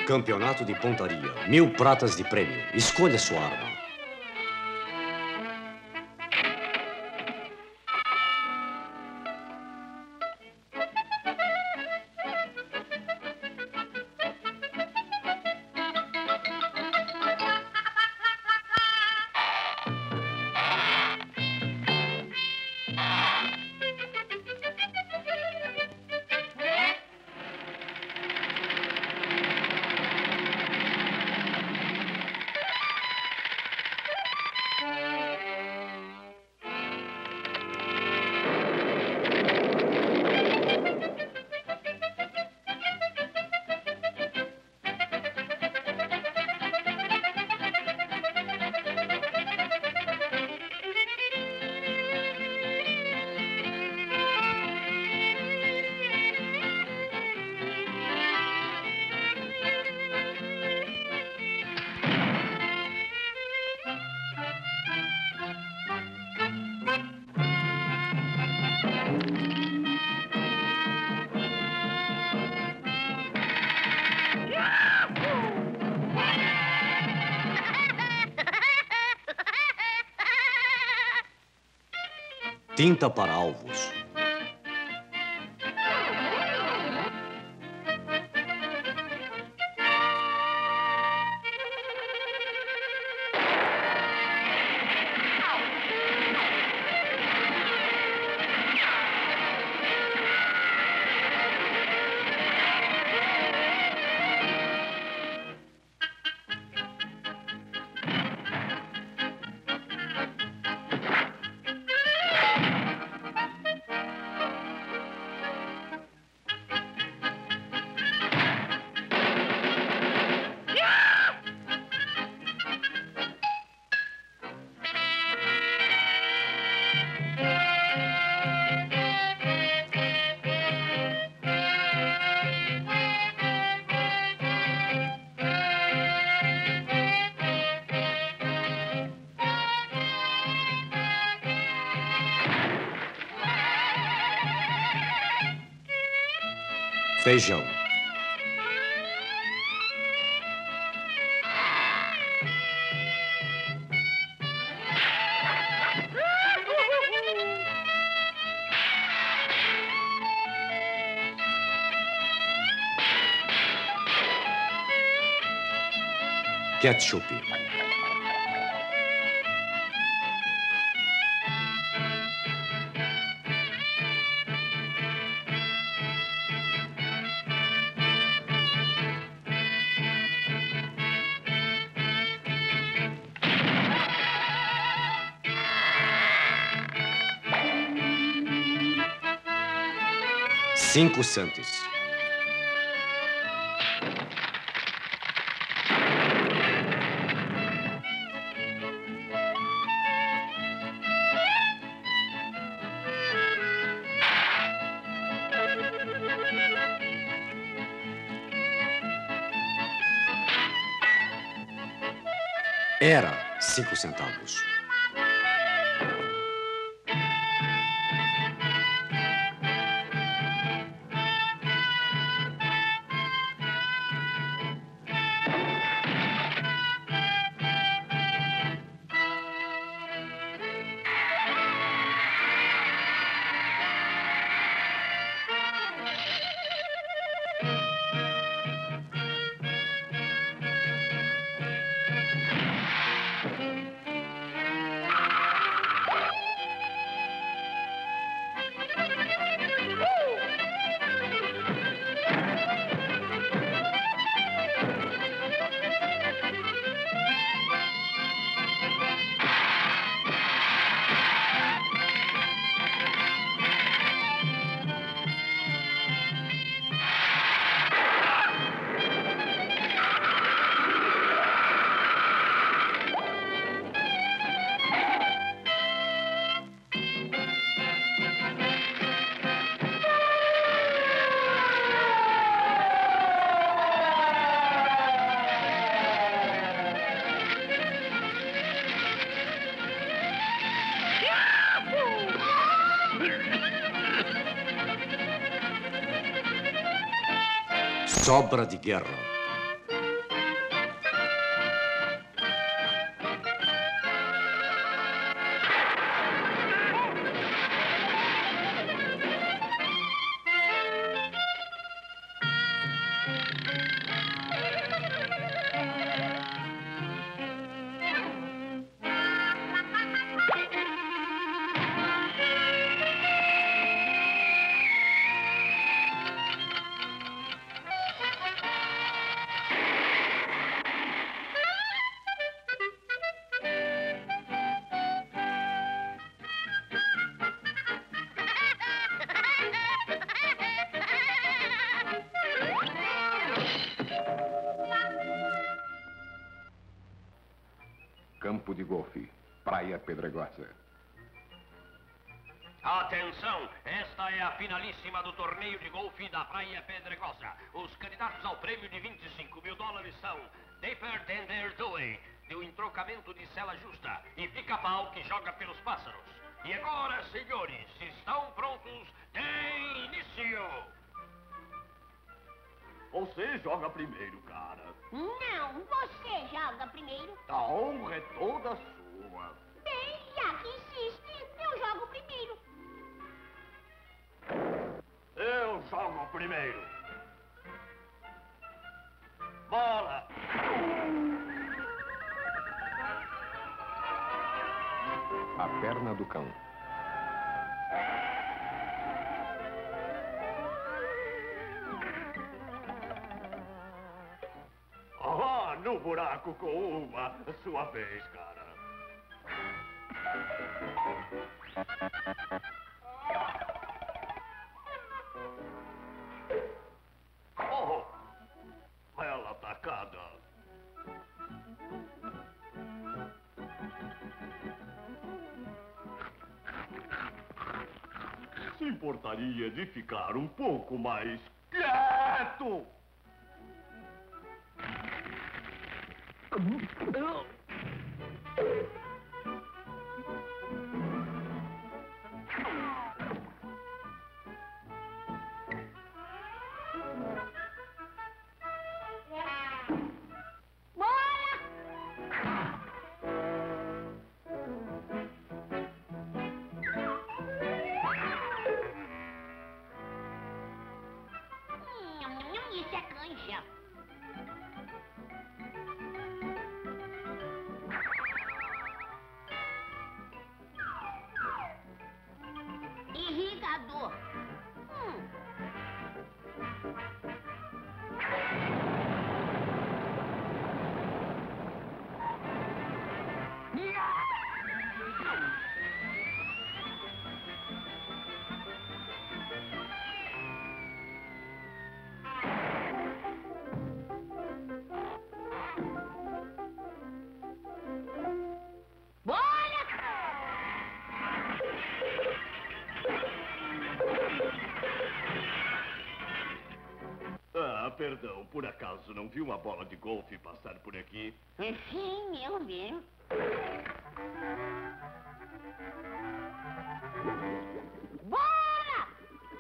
Campeonato de pontaria. 1000 pratas de prêmio. Escolha sua arma. Tinta para alvos. Feijão. Ketchup. Cinco centos. Era 5 centavos. Sobra de guerra. Campo de golfe, Praia Pedregosa. Atenção, esta é a finalíssima do torneio de golfe da Praia Pedregosa. Os candidatos ao prêmio de $25 mil são Dapper Tender Dewey, do entrocamento de cela justa, e Pica-Pau, que joga pelos pássaros. E agora, senhores, se estão prontos, tem início! Você joga primeiro, cara. Não, você joga primeiro. A honra é toda sua. Bem, já que insiste, eu jogo primeiro. Eu jogo primeiro. Bola! A perna do cão. Ah, no buraco com uma. Sua vez, cara. Oh! Bela tacada. Se importaria de ficar um pouco mais quieto? Isso é canja. Irrigador. Ah, perdão, por acaso não viu uma bola de golfe passar por aqui? Sim, eu vi. Bora!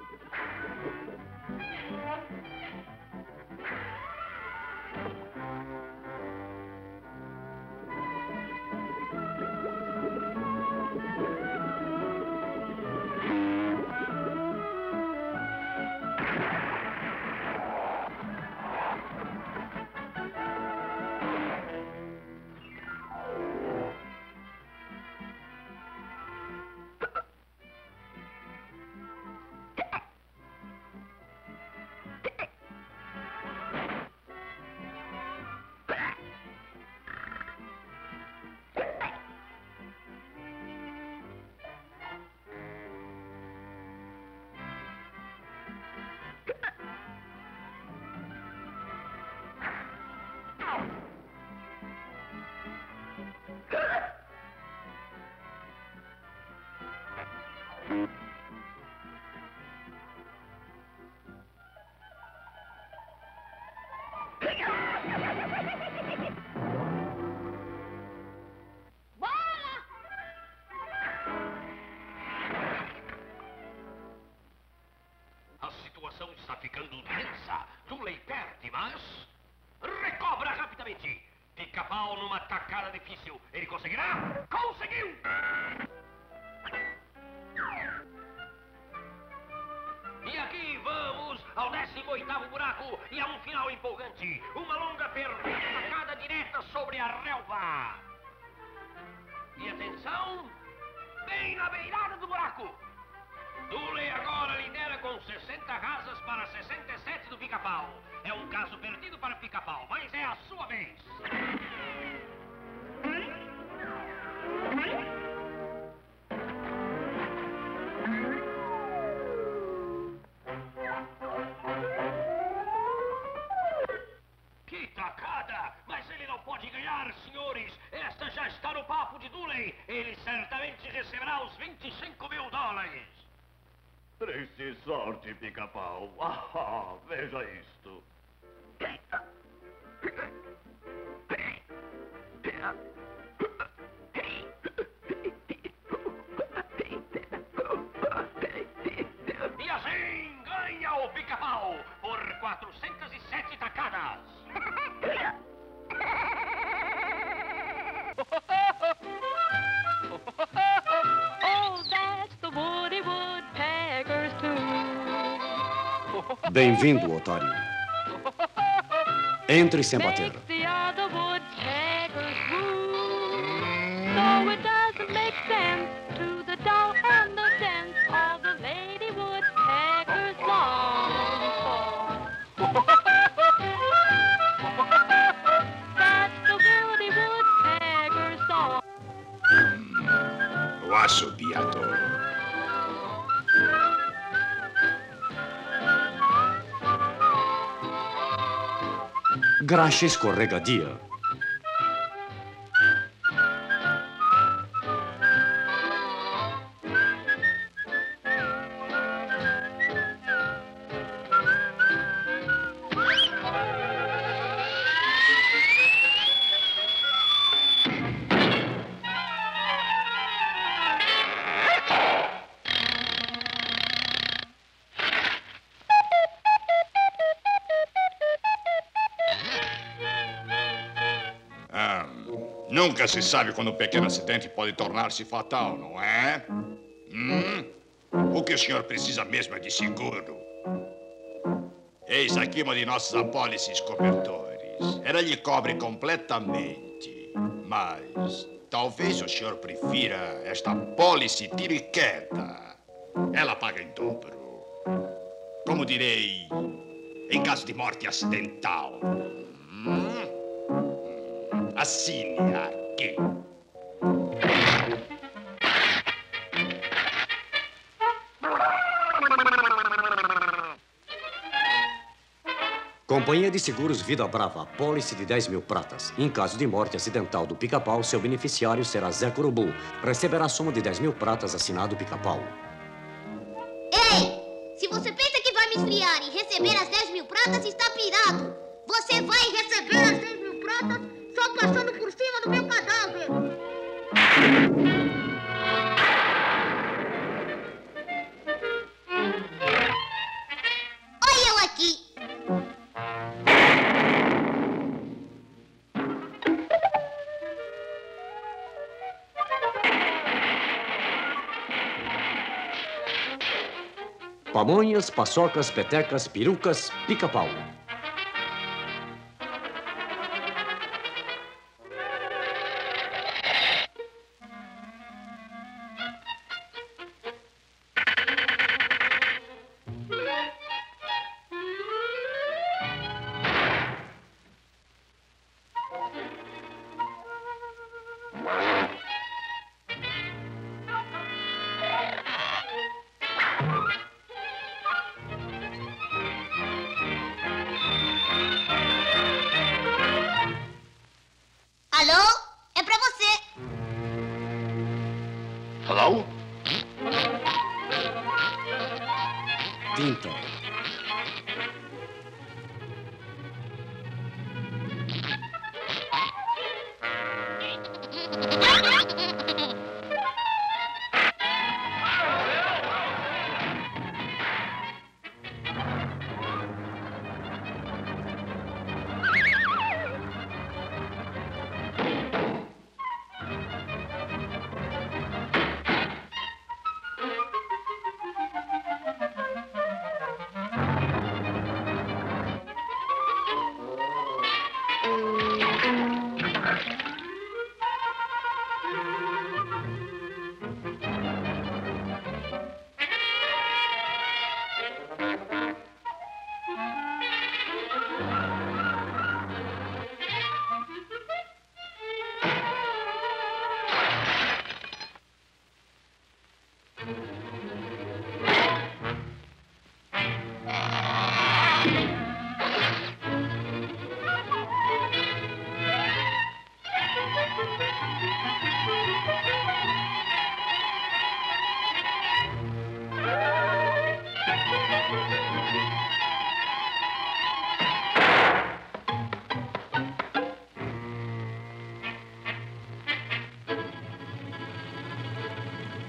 A situação está ficando tensa. Dudley perde, mas recobra rapidamente. Pica-Pau numa tacada difícil. Ele conseguirá? Conseguiu! E aqui vamos ao 18º buraco e a um final empolgante. Uma longa perfeita tacada direta sobre a relva. E atenção, bem na beirada do buraco. Dudley agora lidera com 60 rasas para 67 do Pica-Pau. É um caso perdido para Pica-Pau, mas é a sua vez. Que tacada! Mas ele não não pode ganhar, senhores. Esta já está no papo de Dooley. Ele certamente receberá os 25 mil dólares. Triste sorte, pica-pau. Ah, veja isto. E assim ganha o pica-pau por 407 tacadas. Oh, that's the Woody Woodpecker's tune. Bem-vindo, otário. Entre sem bater. Makes the other woodpeckers woo. So it doesn't make sense to the doll and the dance all the lady woodpeckers long for. That's the Woody Woodpecker's song. O assobiador. Graxa escorregadia. Nunca se sabe quando um pequeno acidente pode tornar-se fatal, não é? O que o senhor precisa mesmo é de seguro. Eis aqui uma de nossas apólices cobertores. Ela lhe cobre completamente. Mas talvez o senhor prefira esta apólice tiro e queda. Ela paga em dobro. Como direi, em caso de morte acidental. Assine aqui. Companhia de Seguros Vida Brava, apólice de 10 mil pratas. Em caso de morte acidental do pica-pau, seu beneficiário será Zé Curubu. Receberá a soma de 10 mil pratas assinado pica-pau. Ei! Se você pensa que vai me esfriar e receber as 10 mil pratas, está pirado. Você vai receber as 10 mil pratas só passando por cima do meu cadáver. Olha eu aqui. Pamonhas, paçocas, petecas, perucas, pica-pau.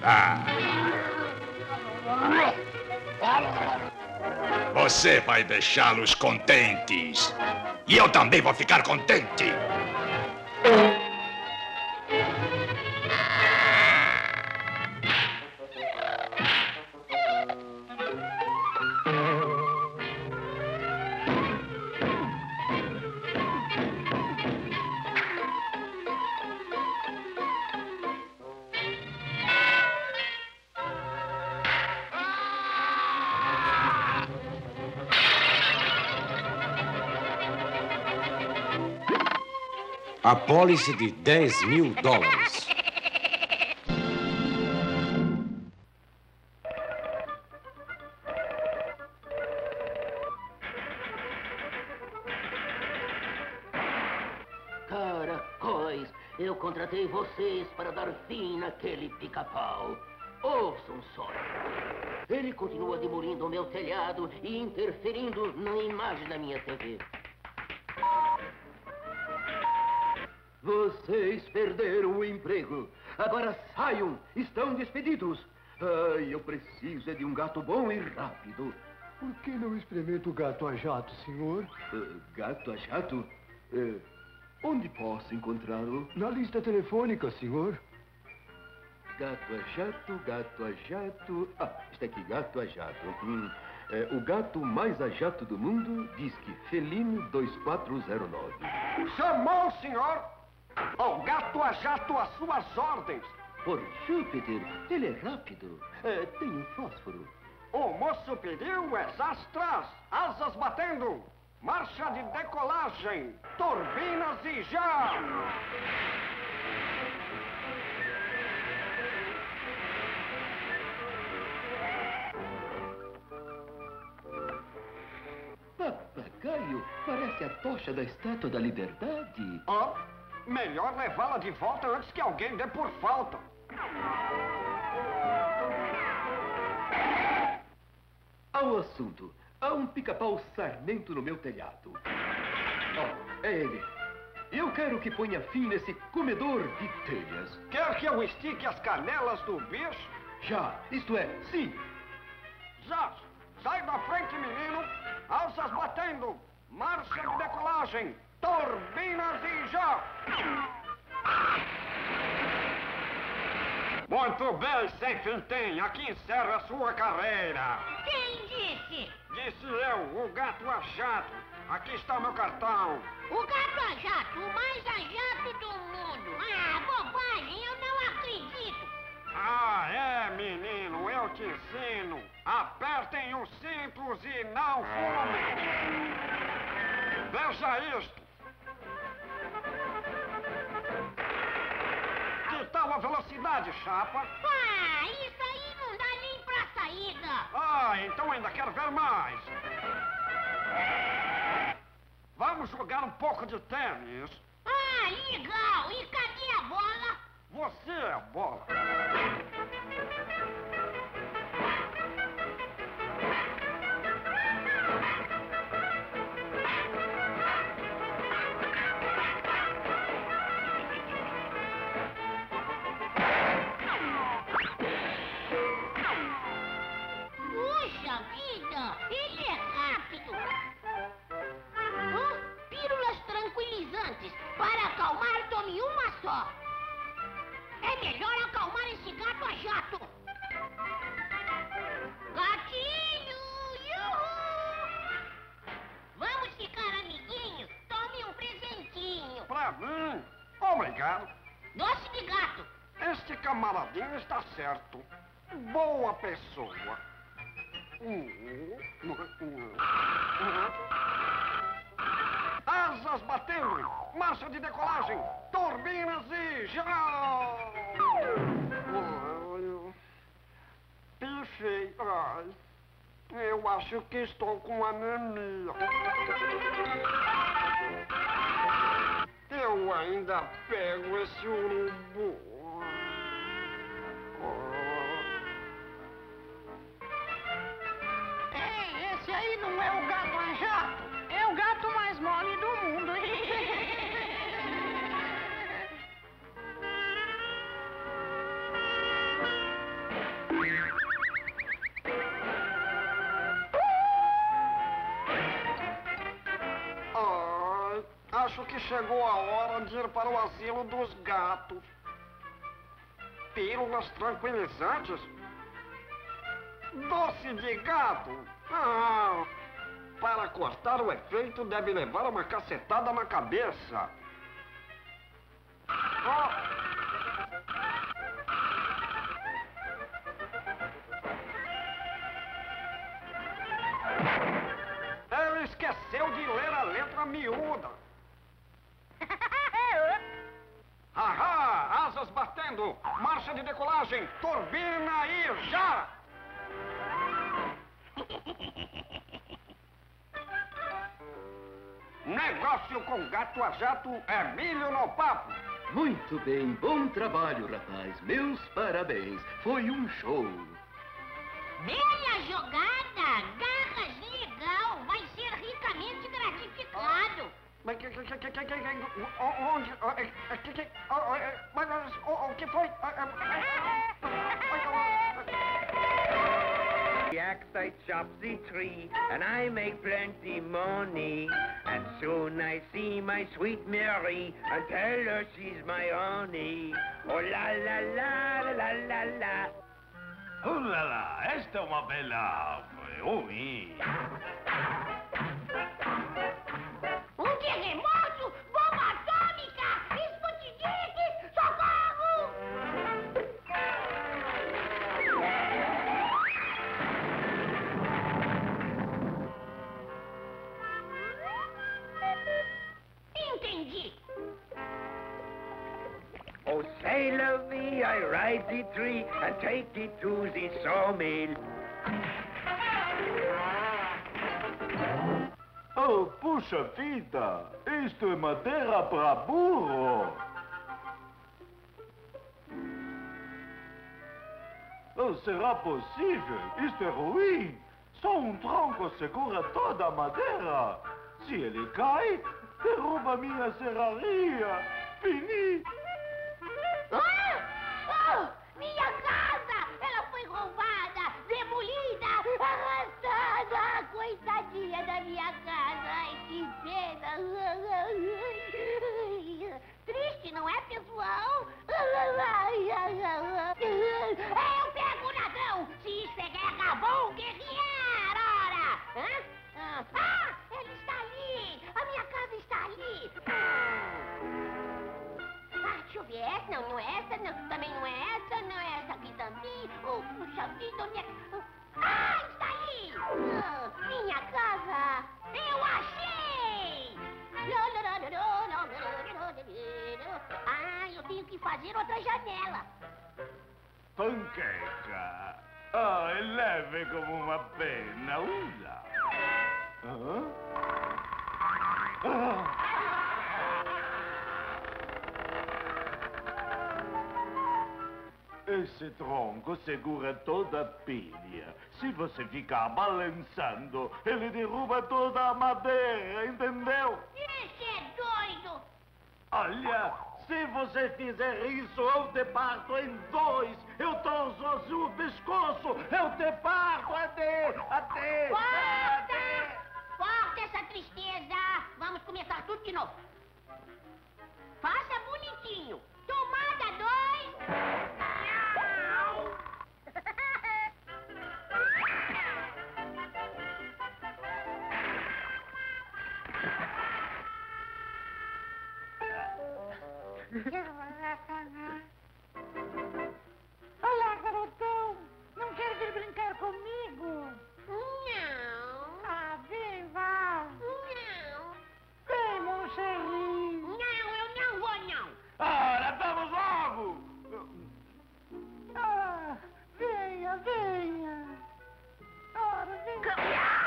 Você vai deixá-los contentes. E eu também vou ficar contente. Apólice de $10.000. Caracóis, eu contratei vocês para dar fim naquele pica-pau. Ouçam só. Ele continua demolindo o meu telhado e interferindo na imagem da minha TV. Vocês perderam o emprego. Agora saiam. Estão despedidos. Ai, eu preciso é de um gato bom e rápido. Por que não experimenta o gato a jato, senhor? Gato a jato? Onde posso encontrá-lo? Na lista telefônica, senhor. Gato a jato, gato a jato... Ah, está aqui, gato a jato. O gato mais a jato do mundo diz que Felino 2409. Chamou, senhor! O gato a jato às suas ordens. Por Júpiter, ele é rápido. Tem um fósforo. O moço pediu exastras, asas batendo, marcha de decolagem, turbinas e já! Papagaio, parece a tocha da Estátua da Liberdade. Ó, melhor levá-la de volta antes que alguém dê por falta. Ao assunto. Há um pica-pau sarnento no meu telhado. É ele. Eu quero que ponha fim nesse comedor de telhas. Quer que eu estique as canelas do bicho? Já, isto é, sim. Já! Sai da frente, menino! Alças batendo! Marcha de decolagem! Turbinas e já! Muito bem, sem fim. Aqui encerra a sua carreira. Quem disse? Disse eu, o gato a jato. Aqui está o meu cartão. O gato a jato, o mais a jato do mundo. Ah, bobagem, eu não acredito. Ah, é, menino, eu te ensino. Apertem os cintos e não fumem. Veja isto. Que tal a velocidade, chapa? Ah, isso aí não dá nem pra saída. Ah, então ainda quero ver mais. Vamos jogar um pouco de tênis. Ah, legal. E cadê a bola? Você é a bola. Puxa vida, ele é rápido. Pílulas tranquilizantes. Para acalmar, tome uma só. É melhor acalmar esse gato a jato. Gatinho, yuhu! Vamos ficar amiguinhos? Tome um presentinho. Pra mim? Obrigado. Doce de gato. Este camaradinho está certo. Boa pessoa. Asas batendo, marcha de decolagem, turbinas e já! Pifei. Ai, eu acho que estou com anemia. Eu ainda pego esse urubu. Esse aí não é o gato a jato. É o gato mais mole do mundo. Acho que chegou a hora de ir para o asilo dos gatos. Pílulas tranquilizantes? Doce de gato? Ah, para cortar o efeito deve levar uma cacetada na cabeça. Oh. Ele esqueceu de ler a letra miúda. Ahá! Asas batendo! Marcha de decolagem! Turbina e já! Negócio com gato a jato é milho no papo! Muito bem, bom trabalho, rapaz. Meus parabéns. Foi um show. Bela jogada! Garras legal! Vai ser ricamente gratificado! Mas onde? Mas o que foi? The axe I chop the tree, and I make plenty money. And soon I see my sweet Mary, and tell her she's my honey. Oh la la la la la la la. Oh lá lá, esta é uma bela ave. Ui. Um terremoto! Bomba atômica! Sputnik! Socorro! Entendi! Oh, sailor me, I ride the tree and take it to the sawmill. Oh, puxa vida! Isto é madeira para burro! Oh, será possível? Isto é ruim! Só um tronco segura toda a madeira! Se ele cai, derruba minha serraria! Fini! Minha casa! Ela foi roubada, demolida, arrastada! Coitadinha da minha casa! Ai, que pena! Triste, não é, pessoal? Eu pego o ladrão! Se isso é guerra, vou guerrear! Ora! Ele está ali! A minha casa está ali! Deixa eu ver, essa não é essa, não, também não é essa, não é essa aqui também. Oh, puxa vida, onde é... está ali! Minha casa! Eu achei! Eu tenho que fazer outra janela. Panqueca! Ah, é leve como uma pena, usa! Esse tronco segura toda a pilha. Se você ficar balançando, ele derruba toda a madeira, entendeu? Esse é doido! Olha, se você fizer isso, eu te parto em dois. Eu torço o pescoço. Eu te parto até... Corta! Corta essa tristeza! Vamos começar tudo de novo. Faça bonitinho. Tomada 2. Olá, garotão! Não quer vir brincar comigo? Não. Ah, vem, vá! Não. Vem, Moncherry! Não, eu não vou, não. Ora, vamos logo! Ah, venha, venha! Ora, venha!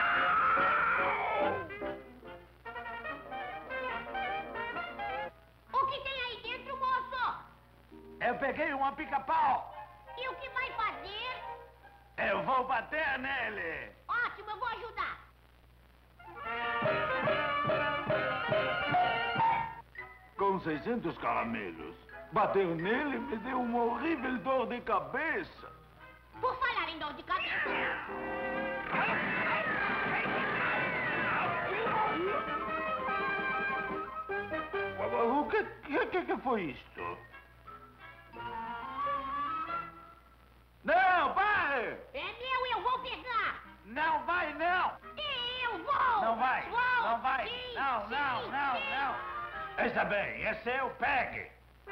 O que tem aí dentro, moço? Eu peguei uma pica-pau! E o que vai fazer? Eu vou bater nele! Ótimo, eu vou ajudar. Com 600 caramelos. Bater nele me deu uma horrível dor de cabeça. Por falar em dor de cabeça. O que foi isto? Não, pare! É meu, eu vou pegar! Não vai, não! Eu vou! Não vai, Vou! não vai! Sim, Não, sim, não, não, sim. não! Está bem, é seu, pegue!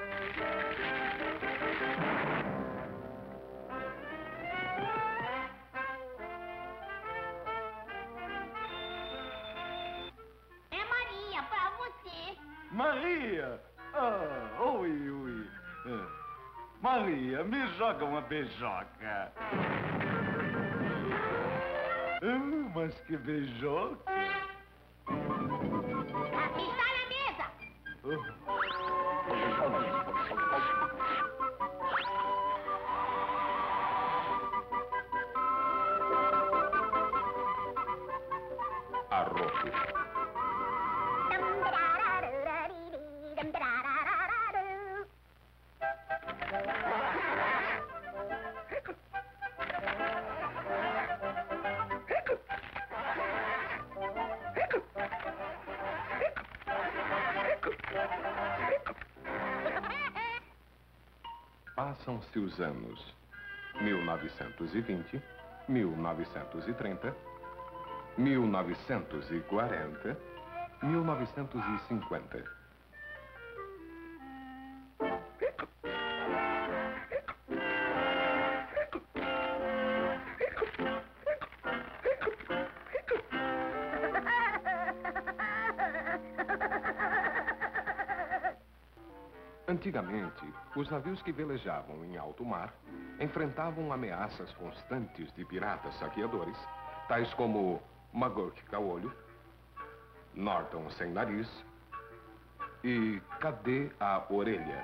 É Maria, pra você. Maria! Ah, ui. Maria, me joga uma beijoca. Mas que beijoca! Está na mesa. Arroto. Passam-se os anos 1920, 1930, 1940, 1950. Antigamente, os navios que velejavam em alto mar enfrentavam ameaças constantes de piratas saqueadores, tais como Magurk Caolho, Norton Sem Nariz e Cadê a Orelha?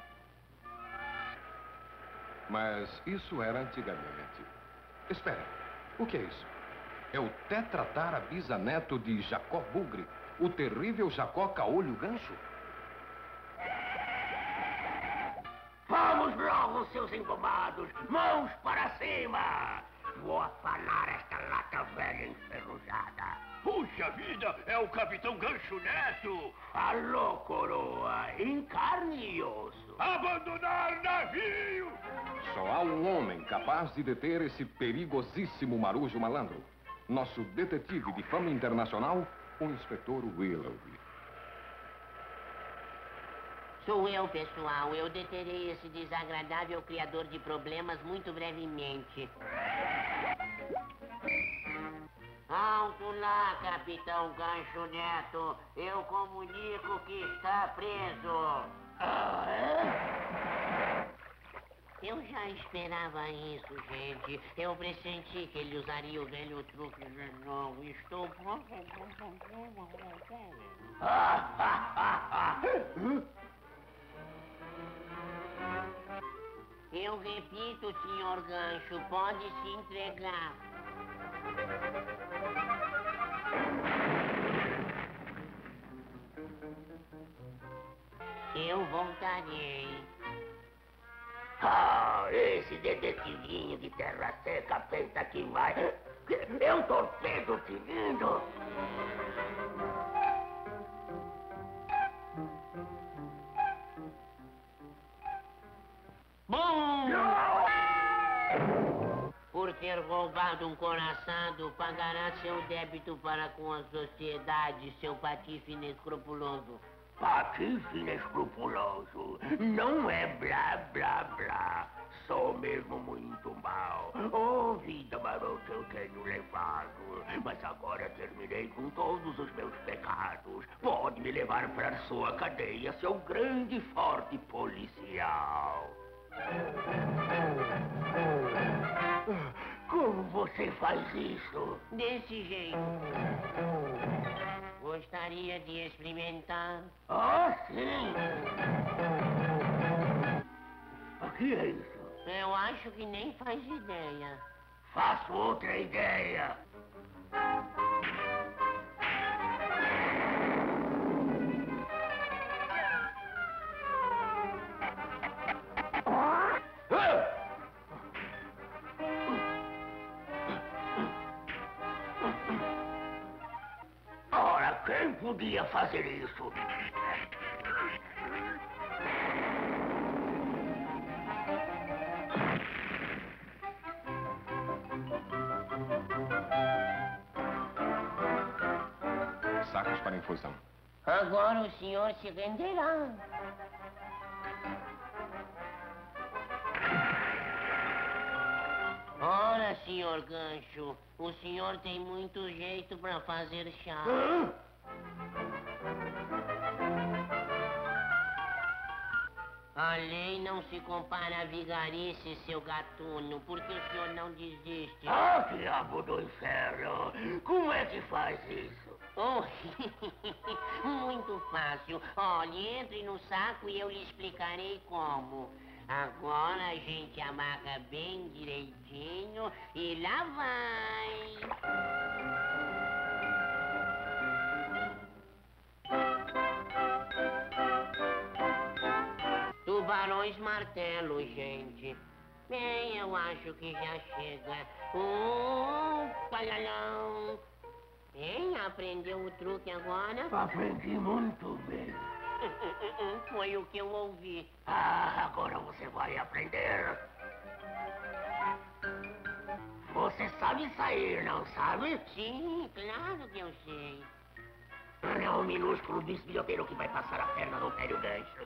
Mas isso era antigamente. Espera, o que é isso? É o Tetratara bisaneto de Jacó Bugre, o terrível Jacó Caolho Gancho? Vamos logo, seus engomados! Mãos para cima! Vou afanar esta lata velha enferrujada. Puxa vida, é o Capitão Gancho Neto! Falou, coroa, em carne e osso. Abandonar navio! Só há um homem capaz de deter esse perigosíssimo marujo malandro. Nosso detetive de fama internacional, o inspetor Willoughby. Sou eu, pessoal. Eu deterei esse desagradável criador de problemas muito brevemente. Alto lá, Capitão Gancho Neto. Eu comunico que está preso. Ah, é? Eu já esperava isso, gente. Eu pressenti que ele usaria o velho truque de novo. Estou pronto. Eu repito, senhor Gancho, pode se entregar. Eu voltarei. Ah, esse detetivinho de terra seca pensa que vai... É um torpedo cilindro. Bom! Por ter roubado um coraçado, pagará seu débito para com a sociedade, seu patife inescrupuloso. Patife inescrupuloso. Não é blá, blá, blá. Sou mesmo muito mal. Oh, vida marota, eu tenho levado. Mas agora terminei com todos os meus pecados. Pode me levar para sua cadeia, seu grande e forte policial. Como você faz isso? Desse jeito. Gostaria de experimentar? Ah, sim! O que é isso? Eu acho que nem faz ideia. Faço outra ideia. Ora, quem podia fazer isso? Sacos para infusão. Agora o senhor se renderá. Ora, senhor Gancho, o senhor tem muito jeito para fazer chá. A lei não se compara a vigarice, seu gatuno. Por que o senhor não desiste? Ah, diabo do inferno! Como é que faz isso? Oh, muito fácil. Olhe, entre no saco e eu lhe explicarei como. Agora a gente amarra bem direitinho e lá vai. Tubarões martelo, gente. Bem, eu acho que já chega. Palhalão. Bem, aprendeu o truque agora? Aprendi muito bem. Foi o que eu ouvi. Ah, agora você vai aprender. Você sabe sair, não sabe? Sim, claro que eu sei. É um minúsculo bisbilhoteiro que vai passar a perna no velho gancho.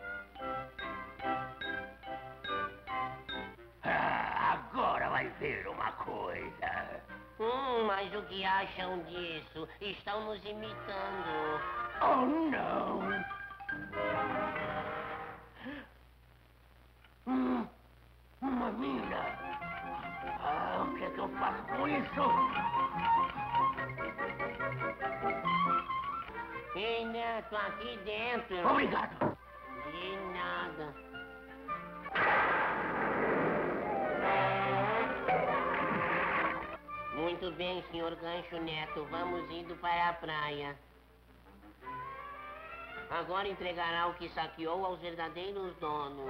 Ah, agora vai ver uma coisa. Mas o que acham disso? Estão nos imitando. Oh, não! Uma mina. Ah, o que é que eu faço com isso? Ei, Neto, aqui dentro. Obrigado. De nada. Muito bem, senhor Gancho Neto. Vamos indo para a praia. Agora entregará o que saqueou aos verdadeiros donos.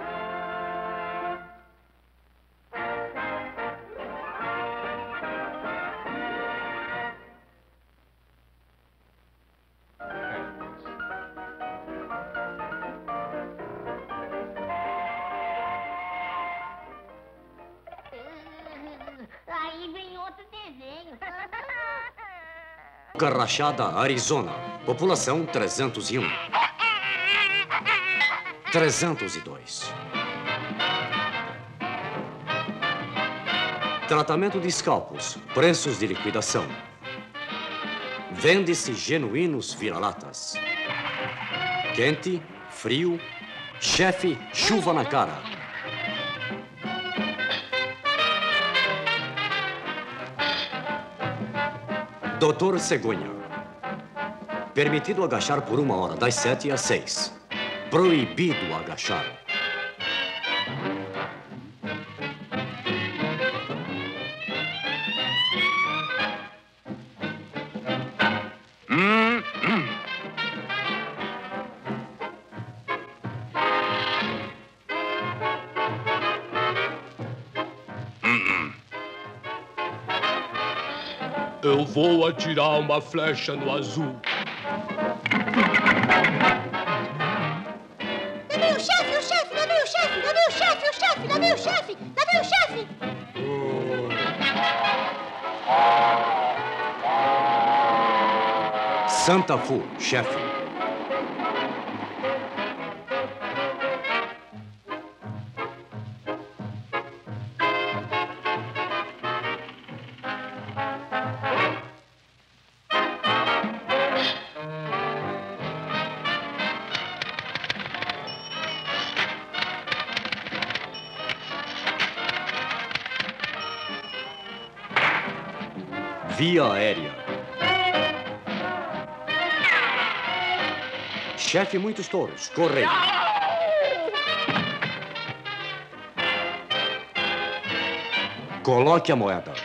Aí vem outro desenho. Carrachada, Arizona. População 301. 302. Tratamento de escalpos. Preços de liquidação. Vende-se genuínos vira-latas. Quente, frio, chefe, chuva na cara. Doutor Cegonha. Permitido agachar por 1 hora, das 7 às 6. Proibido agachar. Eu vou atirar uma flecha no azul. Navio chefe, o chefe, navio chefe, navio chefe, o chefe, navio chefe, navio chefe. Santa Fu, chefe. Via aérea. Chefe, muitos touros. Correio. Coloque a moeda.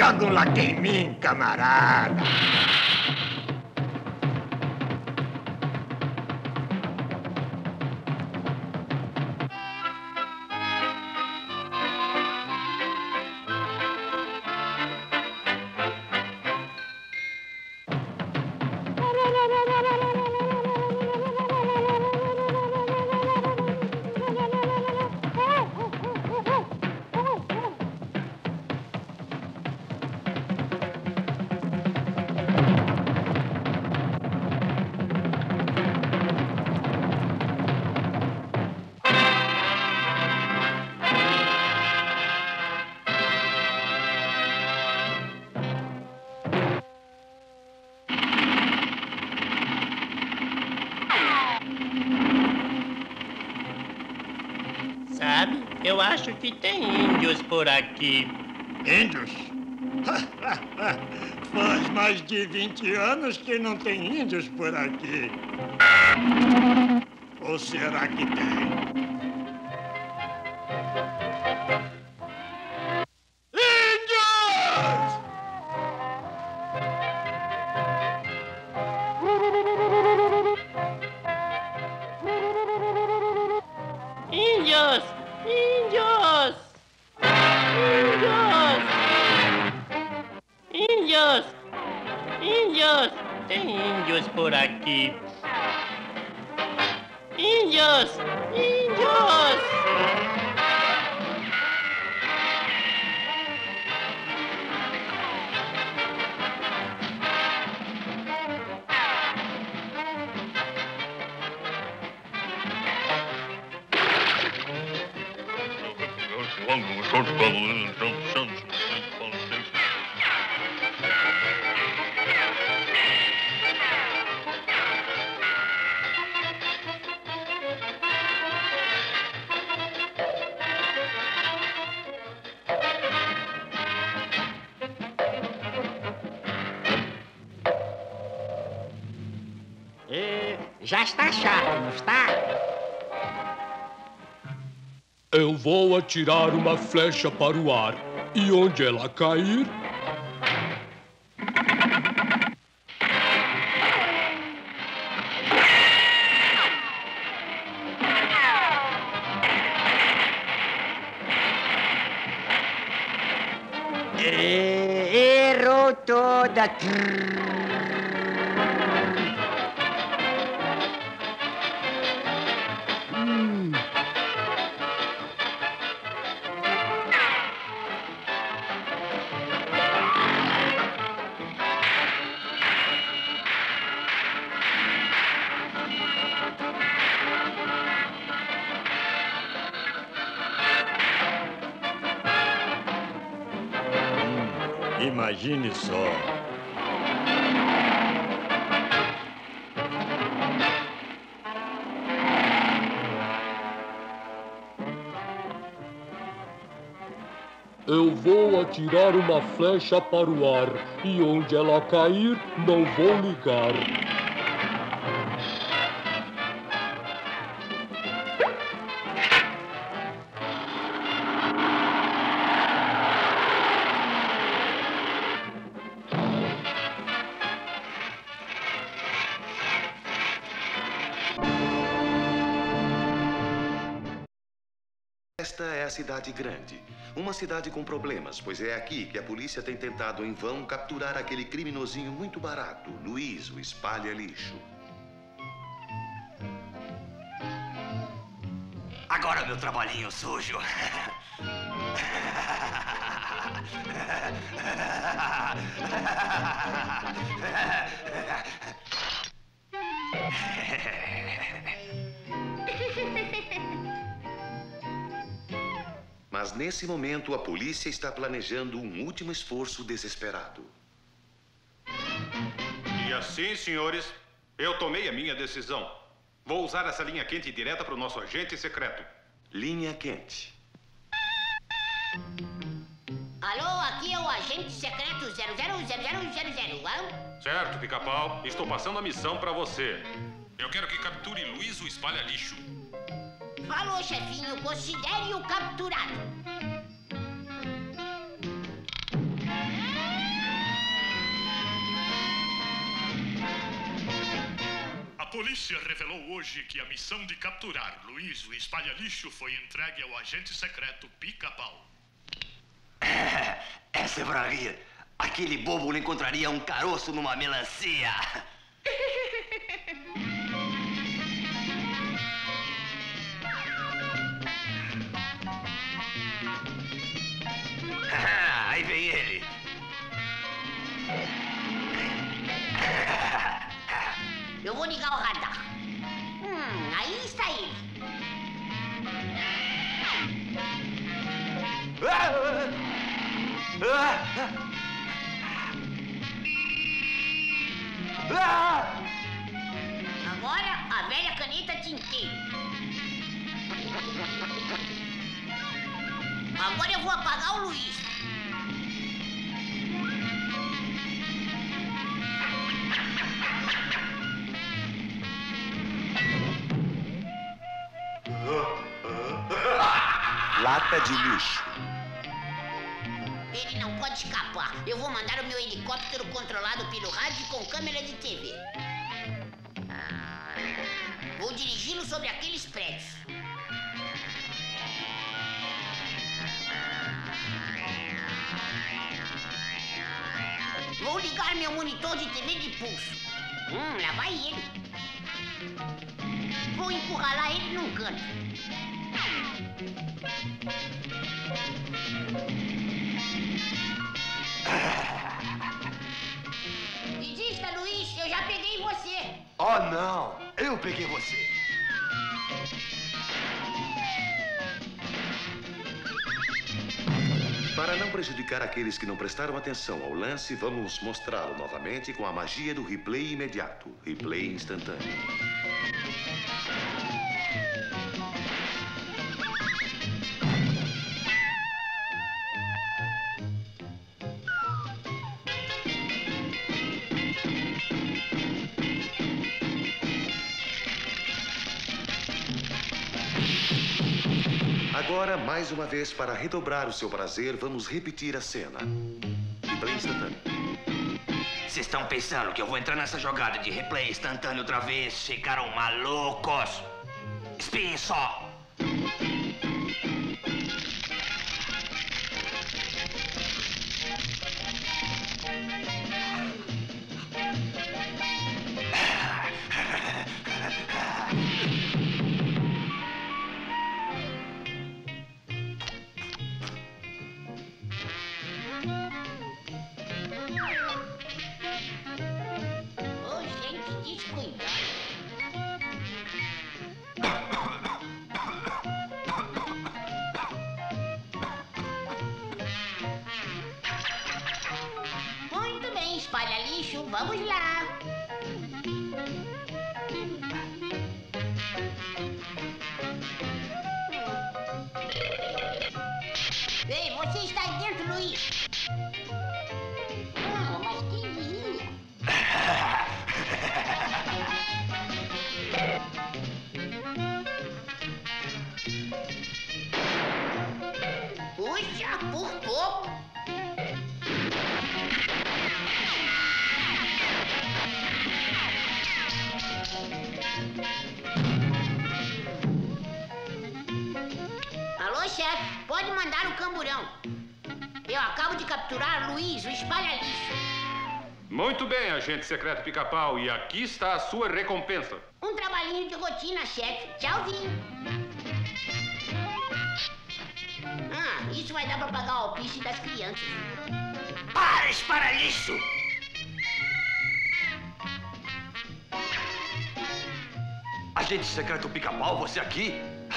dando laque em mim, camarada. Sabe, eu acho que tem índios por aqui. Índios? Faz mais de 20 anos que não tem índios por aqui. Ou será que tem? Índios! Índios! Índios! Índios! Índios! Tem índios por aqui. Índios! Índios! Já está chato, não está? Eu vou atirar uma flecha para o ar. E onde ela cair... Errou toda. Imagine só. Eu vou atirar uma flecha para o ar. E onde ela cair, não vou ligar. Esta é a cidade grande. Uma cidade com problemas, pois é aqui que a polícia tem tentado em vão capturar aquele criminosinho muito barato, Luiz, o espalha-lixo. Agora meu trabalhinho sujo. Mas nesse momento a polícia está planejando um último esforço desesperado. E assim, senhores, eu tomei a minha decisão. Vou usar essa linha quente direta para o nosso agente secreto. Linha quente. Alô, aqui é o agente secreto 000000. Certo, Pica-Pau. Estou passando a missão para você. Eu quero que capture Luiz, o espalha-lixo. Falou, chefinho. Considere-o capturado. polícia revelou hoje que a missão de capturar Luiz, o espalha-lixo, foi entregue ao agente secreto Pica-Pau. Essa é pra rir. Aquele bobo não encontraria um caroço numa melancia. Aí vem ele. Eu vou ligar o radar. Aí está ele. Agora, a velha caneta tinteiro. Agora eu vou apagar o Luiz. Lata de lixo. Ele não pode escapar. Eu vou mandar o meu helicóptero controlado pelo rádio com câmera de TV. Vou dirigi-lo sobre aqueles prédios. Vou ligar meu monitor de TV de pulso. Lá vai ele. Vou encurralar ele num canto. Desista, Luiz. Eu já peguei você. Oh, não. Eu peguei você. Para não prejudicar aqueles que não prestaram atenção ao lance, vamos mostrá-lo novamente com a magia do replay imediato. Replay instantâneo. Agora, mais uma vez, para redobrar o seu prazer, vamos repetir a cena. Replay instantâneo. Vocês estão pensando que eu vou entrar nessa jogada de replay instantâneo outra vez? Ficaram malucos? Espiem só! Espalha-lixo, vamos lá. Ei, você está aí dentro, Luiz. Mas que ria. Puxa, por pouco. Alô, chefe, pode mandar o camburão. Eu acabo de capturar Luiz, o espalha-lixo. Muito bem, agente secreto Pica-Pau, e aqui está a sua recompensa. Um trabalhinho de rotina, chefe. Tchauzinho. Isso vai dar pra pagar o alpiste das crianças. Para, espalha-lixo! Agente secreto Pica-Pau, você aqui?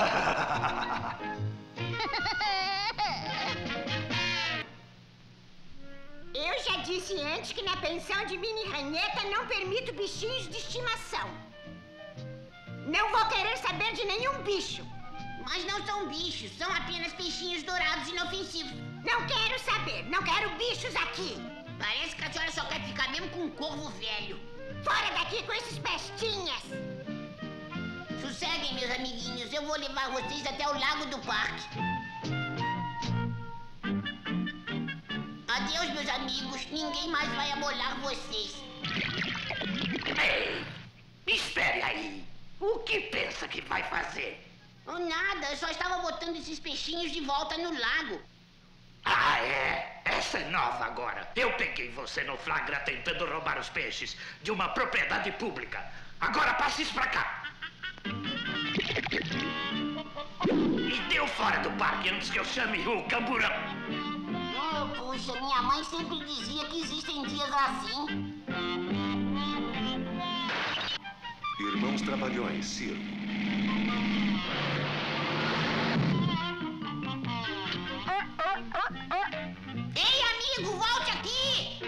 Eu já disse antes que na pensão de Mini Ranheta não permito bichinhos de estimação. Não vou querer saber de nenhum bicho. Mas não são bichos, são apenas peixinhos dourados inofensivos. Não quero saber, não quero bichos aqui. Parece que a senhora só quer ficar mesmo com um corvo velho. Fora daqui com esses pestinhas. Sosseguem, meus amiguinhos, eu vou levar vocês até o lago do parque. Adeus, meus amigos, ninguém mais vai amolar vocês. Espere aí. O que pensa que vai fazer? Nada, eu só estava botando esses peixinhos de volta no lago. Ah, é? Essa é nova agora. Eu peguei você no flagra tentando roubar os peixes de uma propriedade pública. Agora passe isso pra cá. E deu fora do parque antes que eu chame o camburão. Puxa, minha mãe sempre dizia que existem dias assim. Irmãos Trapalhões, circo. Ei, amigo, volte aqui!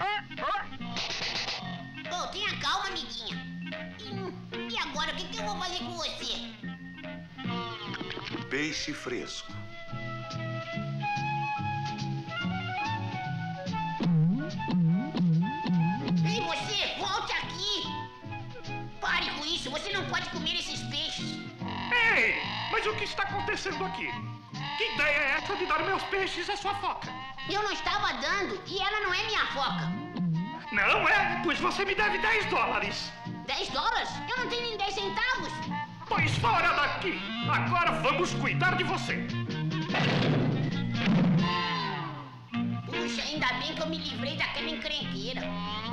Oh, tenha calma, amiguinha. E agora, o que eu vou fazer com você? Peixe fresco. Ei, você, volte aqui! Pare com isso, você não pode comer esses peixes. Ei, mas o que está acontecendo aqui? Que ideia é essa de dar meus peixes à sua foca? Eu não estava dando e ela não é minha foca. Não é? Pois você me deve $10. $10? Eu não tenho nem 10 centavos. Pois fora daqui! Agora vamos cuidar de você. Puxa, ainda bem que eu me livrei daquela encrenqueira.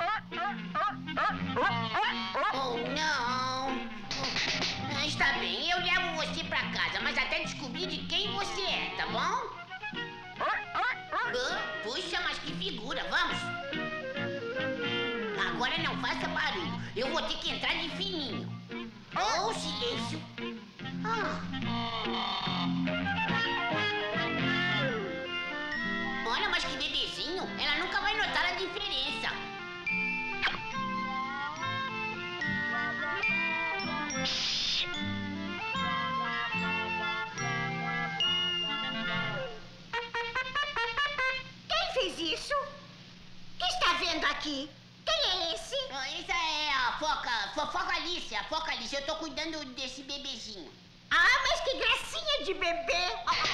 Oh, não. Está bem, eu levo você pra casa, mas até descobrir de quem você é, tá bom? Puxa, mas que figura, vamos. Agora não faça barulho, eu vou ter que entrar de fininho. Oh, silêncio. Olha, mas que bebezinho, ela nunca vai notar a diferença. Quem fez isso? O que está vendo aqui? Quem é esse? Essa é a foca Alice, a foca Alice. Eu tô cuidando desse bebezinho. Ah, mas que gracinha de bebê!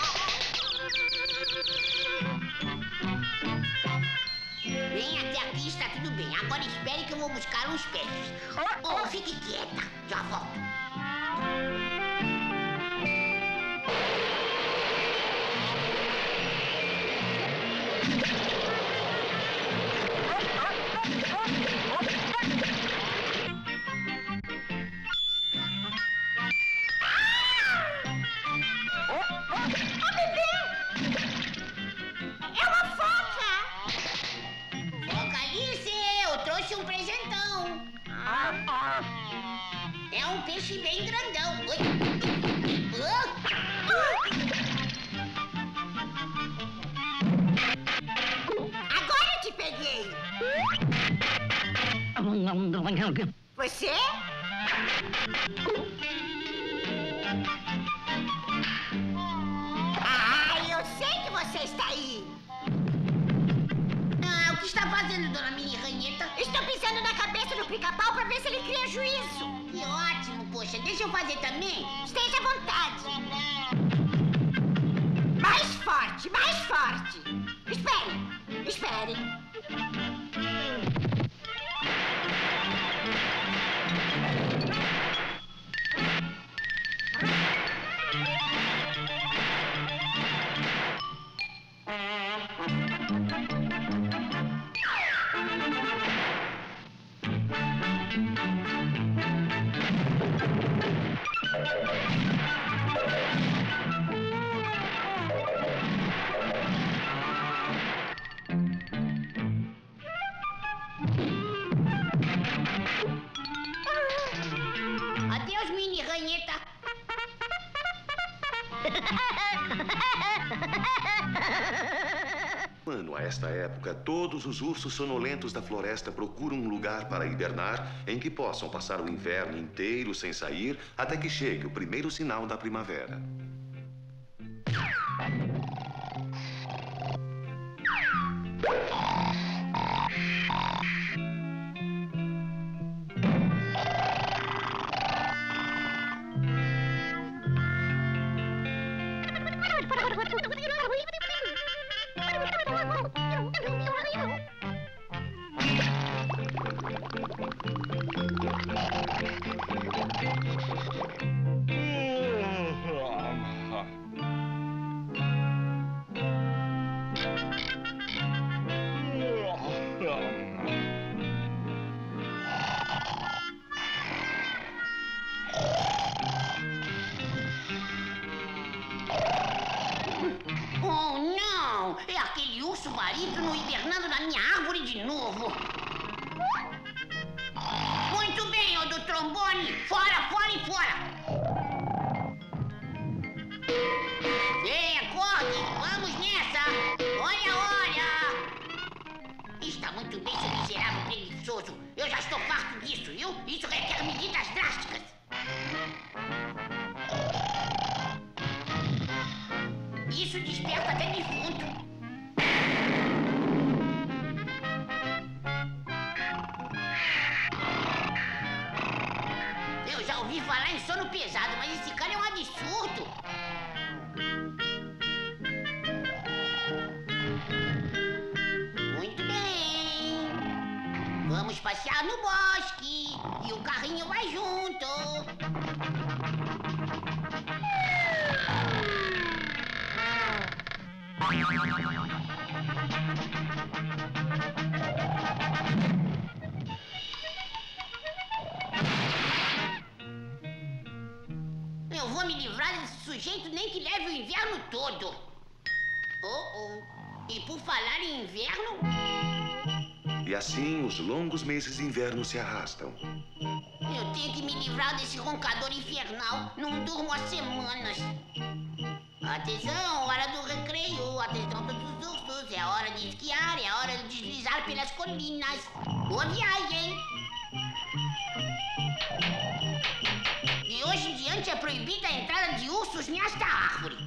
Vem até aqui, está tudo bem. Agora espere que eu vou buscar uns peixes. Oh, fique quieta, já volto. Um presentão. É um peixe bem grandão. Agora eu te peguei. Você? Ah, eu sei que você está aí. O que está fazendo, dona Mini Ranheta? Estou pisando na cabeça do pica-pau para ver se ele cria juízo. Que ótimo, poxa. Deixa eu fazer também? Esteja à vontade. Mais forte, mais forte. Espere, espere. Adeus, Mini Ranheta. Mano, a esta época, todos os ursos sonolentos da floresta procuram um lugar para hibernar em que possam passar o inverno inteiro sem sair até que chegue o primeiro sinal da primavera. Fora, fora e fora! Ei, acorde! Vamos nessa! Olha a hora! Está muito bem, seu miserável preguiçoso. Eu já estou farto disso, viu? Isso requer medidas drásticas. Isso desperta até defunto. Eu já ouvi falar em sono pesado, mas esse cara é um absurdo. Muito bem. Vamos passear no bosque. E o carrinho vai junto. Eu vou me livrar desse sujeito nem que leve o inverno todo. E por falar em inverno... E assim os longos meses de inverno se arrastam. Eu tenho que me livrar desse roncador infernal. Não durmo há semanas. Atenção, hora do recreio. Atenção todos os ursos. É a hora de esquiar, é a hora de deslizar pelas colinas. Boa viagem! De hoje em diante é proibida a entrada de ursos nesta árvore.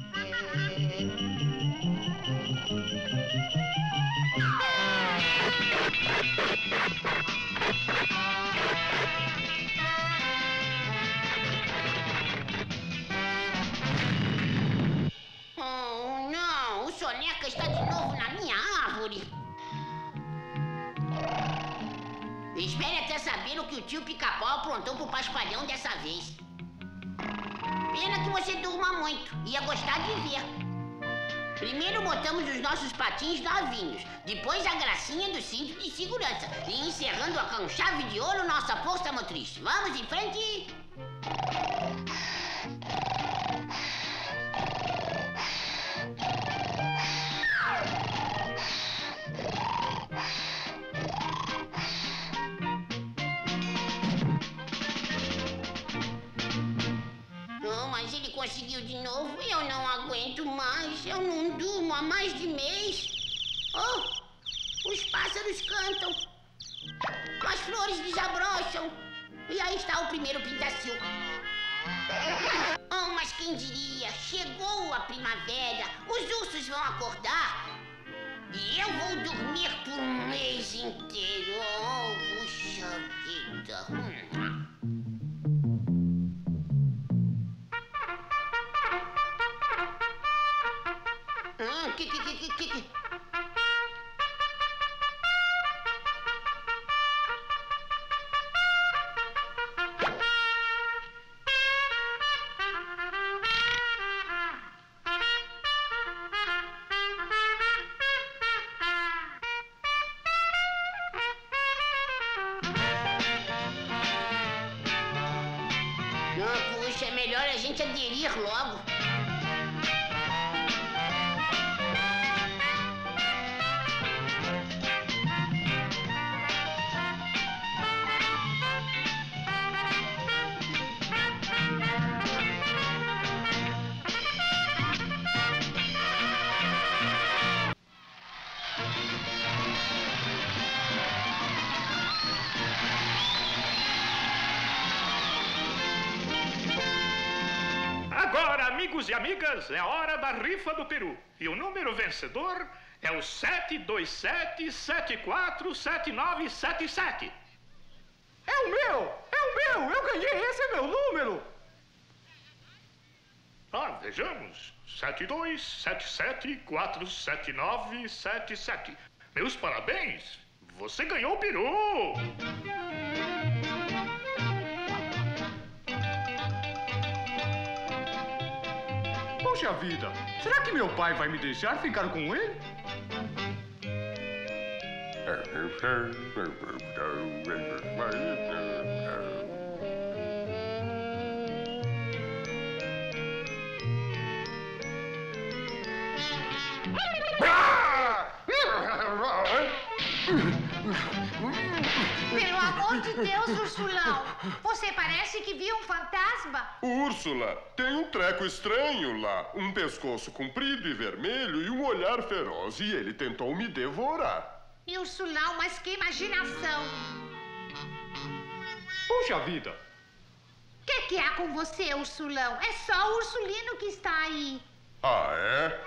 Oh, não! O Soneca está de novo na minha árvore. Espere até saber o que o tio Pica-Pau aprontou pro Paspalhão dessa vez. Pena que você durma muito. Ia gostar de ver. Primeiro botamos os nossos patins novinhos. Depois a gracinha do cinto de segurança. E encerrando com chave de ouro nossa força motriz. Vamos em frente! Mas ele conseguiu de novo. Eu não aguento mais. Eu não durmo há mais de mês. Oh, os pássaros cantam. As flores desabrocham. E aí está o primeiro pintacil. Oh, mas quem diria? Chegou a primavera. Os ursos vão acordar. E eu vou dormir por um mês inteiro. Oh, puxa vida. Que? Puxa, é melhor a gente aderir logo. Amigos e amigas, é a hora da rifa do Peru. E o número vencedor é o 727747977. É o meu! Eu ganhei! Esse é meu número! Vejamos. 727747977. Meus parabéns! Você ganhou o Peru! Poxa vida, será que meu pai vai me deixar ficar com ele? Pelo amor de Deus, Ursulão. Você parece que viu um fantasma. Úrsula, tem um treco estranho lá. Um pescoço comprido e vermelho e um olhar feroz. E ele tentou me devorar. E Ursulão, mas que imaginação. Puxa vida. O que há com você, Ursulão? É só o Ursulino que está aí. Ah, é?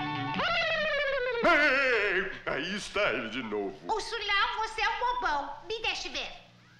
Ei, aí está ele de novo. Ursulão, você é um bobão. Me deixe ver.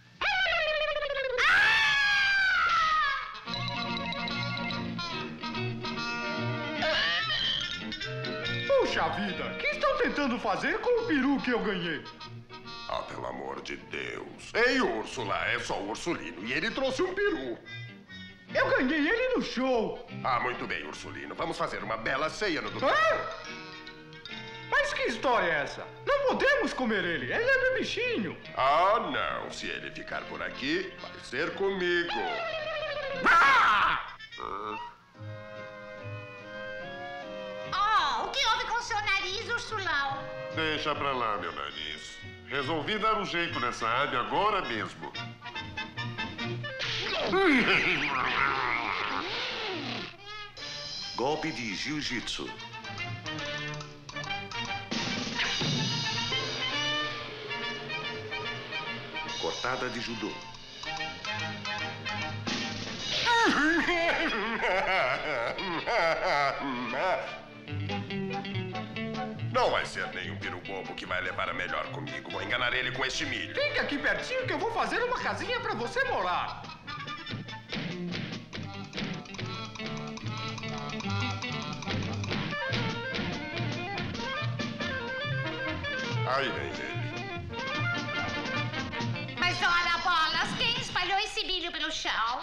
Puxa vida, o que estão tentando fazer com o peru que eu ganhei? Ah, pelo amor de Deus. Ei, Úrsula, é só o Ursulino e ele trouxe um peru. Eu ganhei ele no show. Ah, muito bem, Ursulino. Vamos fazer uma bela ceia no domingo. Mas que história é essa? Não podemos comer ele. Ele é meu bichinho. Ah, não. Se ele ficar por aqui, vai ser comigo. Oh, o que houve com seu nariz, Ursulão? Deixa pra lá, meu nariz. Resolvi dar um jeito nessa área agora mesmo. Golpe de jiu-jitsu. Cortada de judô. Não vai ser nenhum peru bobo que vai levar a melhor comigo. Vou enganar ele com este milho. Fica aqui pertinho que eu vou fazer uma casinha pra você morar. Aí vem ele. Mas ora, bolas, quem espalhou esse milho pelo chão?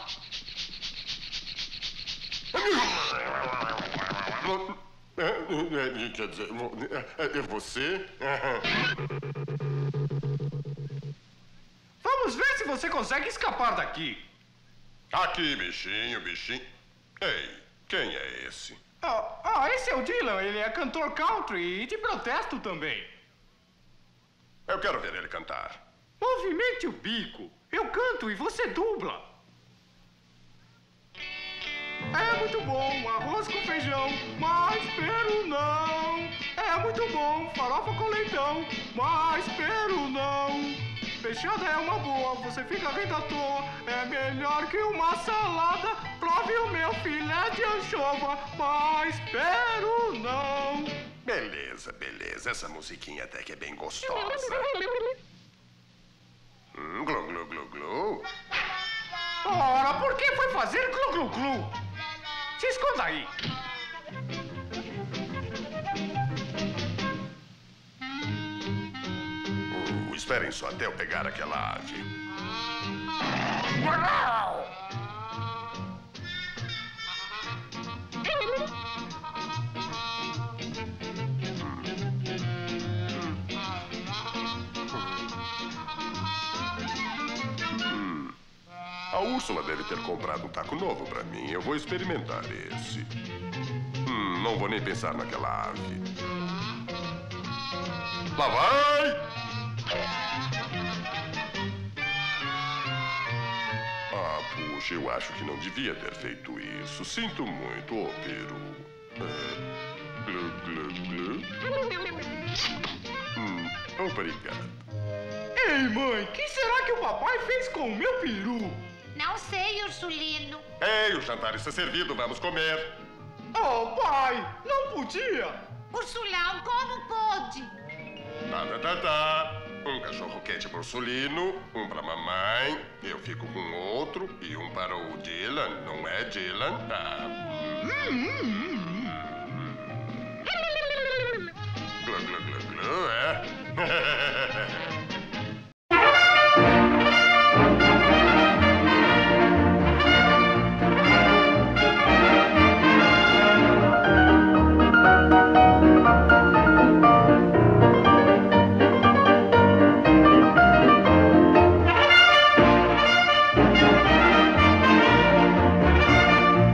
Quer dizer, é você? Vamos ver se você consegue escapar daqui. Aqui, bichinho, bichinho. Ei, quem é esse? Esse é o Dylan. Ele é cantor country e de protesto também. Eu quero ver ele cantar. Movimente o bico. Eu canto e você dubla. É muito bom arroz com feijão, mas peru não. É muito bom farofa com leitão, mas peru não. Peixada é uma boa, você fica rindo à toa. É melhor que uma salada. Prove o meu filé de anchova, mas peru não. Beleza, beleza. Essa musiquinha até que é bem gostosa. Glu, glu, glu, glu. Ora, por que foi fazer glu, glu, glu? Se esconda aí. Esperem só até eu pegar aquela ave. A Úrsula deve ter comprado um taco novo pra mim. Eu vou experimentar esse. Não vou nem pensar naquela ave. Lá vai! Ah, puxa, eu acho que não devia ter feito isso. Sinto muito, ô peru. Glu, glu, glu. Obrigado. Ei, mãe, o que será que o papai fez com o meu peru? Não sei, Ursulino. Ei, o jantar está servido, vamos comer. Oh, pai, não podia. Ursulão, como pôde? Tá. Um cachorro quente pro Ursulino, um pra mamãe, eu fico com outro e um para o Dylan, não é, Dylan?